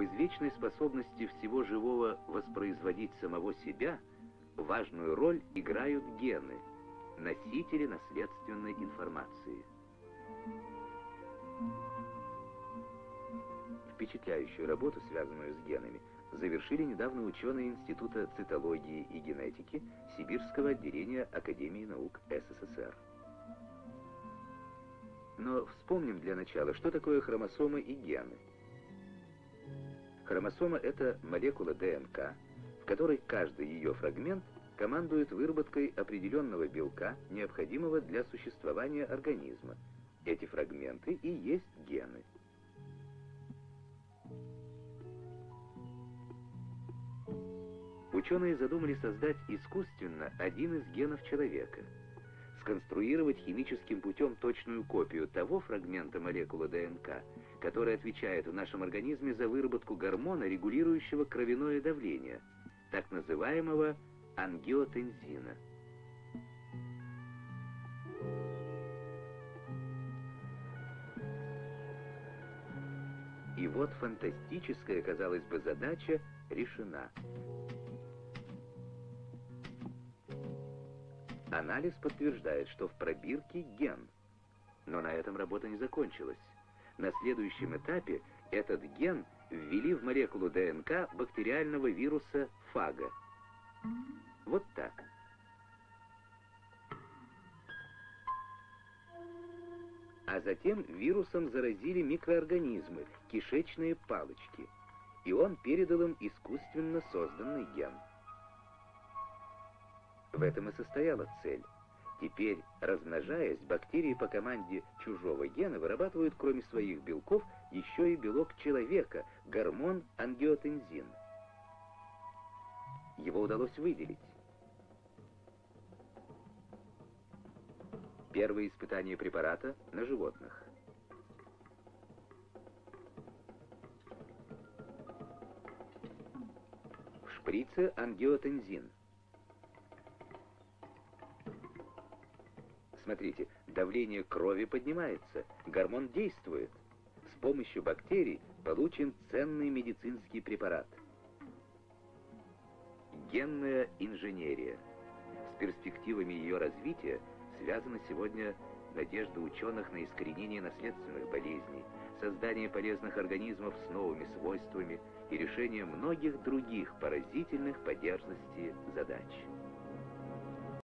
извечной способности всего живого воспроизводить самого себя важную роль играют гены, носители наследственной информации. Впечатляющую работу, связанную с генами, завершили недавно ученые Института цитологии и генетики Сибирского отделения Академии наук СССР. Но вспомним для начала, что такое хромосомы и гены. Хромосома — это молекула ДНК, в которой каждый ее фрагмент командует выработкой определенного белка, необходимого для существования организма. Эти фрагменты и есть гены. Ученые задумали создать искусственно один из генов человека, сконструировать химическим путем точную копию того фрагмента молекулы ДНК, который отвечает в нашем организме за выработку гормона, регулирующего кровяное давление, так называемого ангиотензина. И вот фантастическая, казалось бы, задача решена. Анализ подтверждает, что в пробирке ген. Но на этом работа не закончилась. На следующем этапе этот ген ввели в молекулу ДНК бактериального вируса фага. Вот так. А затем вирусом заразили микроорганизмы, кишечные палочки, и он передал им искусственно созданный ген. В этом и состояла цель. Теперь, размножаясь, бактерии по команде чужого гена вырабатывают, кроме своих белков, еще и белок человека, гормон ангиотензин. Его удалось выделить. Первые испытания препарата на животных. В шприце ангиотензин. Смотрите, давление крови поднимается, гормон действует. С помощью бактерий получен ценный медицинский препарат. Генная инженерия. С перспективами ее развития связана сегодня надежда ученых на искоренение наследственных болезней, создание полезных организмов с новыми свойствами и решение многих других поразительных по дерзости задач.